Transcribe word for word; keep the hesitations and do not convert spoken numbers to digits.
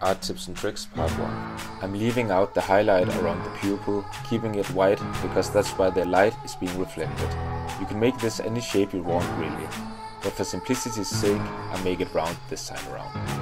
Art Tips and Tricks Part one. I'm leaving out the highlight around the pupil, keeping it white because that's where the light is being reflected. You can make this any shape you want really, but for simplicity's sake I make it round this time around.